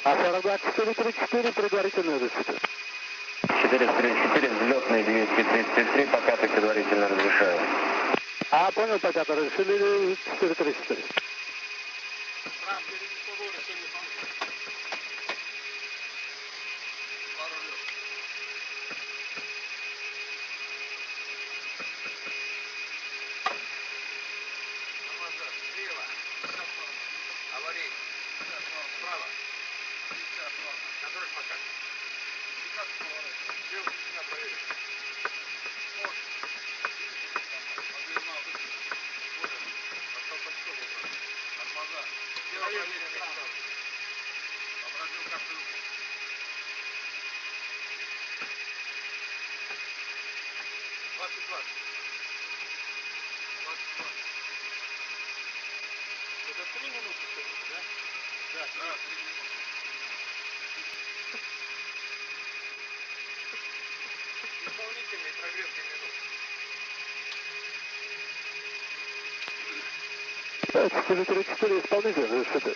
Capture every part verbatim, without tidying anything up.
А сорок два четыре тридцать четыре предварительно разрешите. четыреста тридцать четыре, взлетный двести тридцать три, по пятой предварительно разрешаю. А, понял, по пятой разрешили четыре тридцать четыре. Это три минуты, да? Да, да, три минуты. Дополнительный прогрев три минуты. четыре тридцать четыре исполнитель разрешите.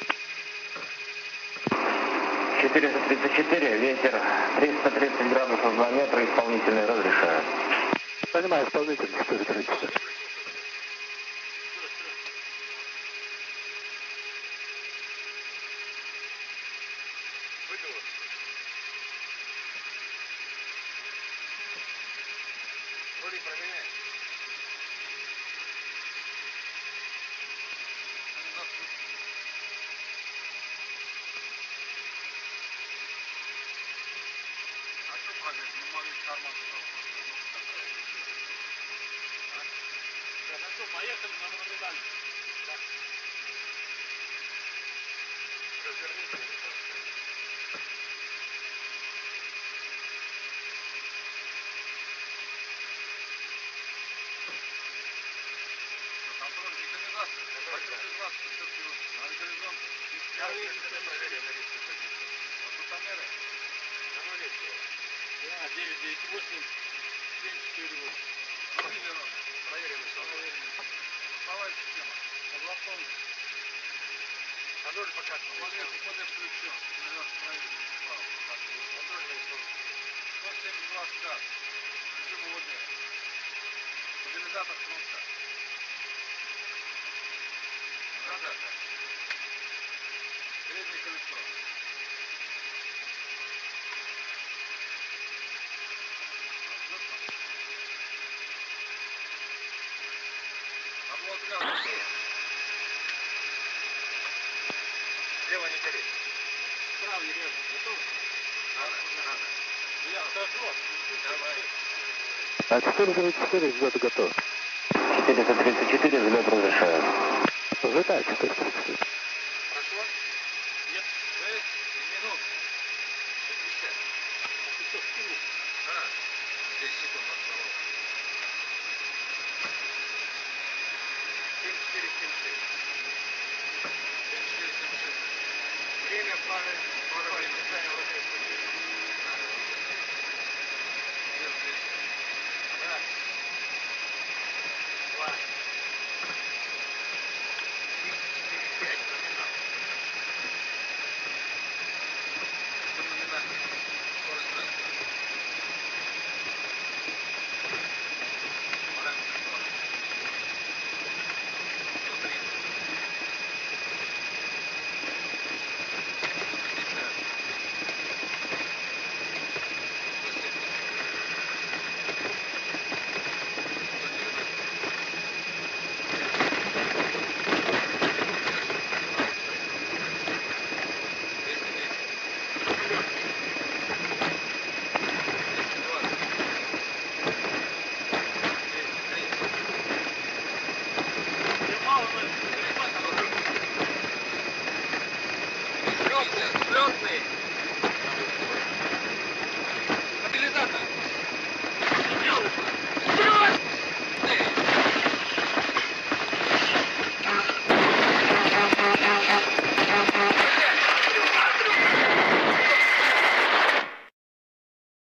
четыреста тридцать четыре, ветер триста тридцать градусов два метра, исполнительный разрешаю. Понимаю, исполнитель четыре тридцать четыре. Вроде проверяем. А что прогресс? Не могу в карман туда. Хорошо, поехали на Магнитале. Разверните. Контроль декомизации. Декомизация все-таки на горизонт. Я проверю на риске. А фотомеры? Да, девять девять восемь семь четыре восемь. Проверено. Проверено. Голосовая система. Согласон. Контроль пока. Контроль включен. Наверх проверить. Контроль на исполнение. сто семьдесят два скат. Режим ОВД. Стабилизатор кнопка. Да-да. Переднее колесо. Облака. Лево не горит. Справа не горит. Готов? Надо, надо. Я отхожу. Давай. А четыре тридцать четыре взлет готов. четыреста тридцать четыре, взлет разрешаю. Взлетает четыре тридцать четыре. Прошло? Нет. шесть минут. пятьдесят. А, десять секунд осталось. семь четыре семь шесть. семь четыре семь шесть. Время пары. Пара времени.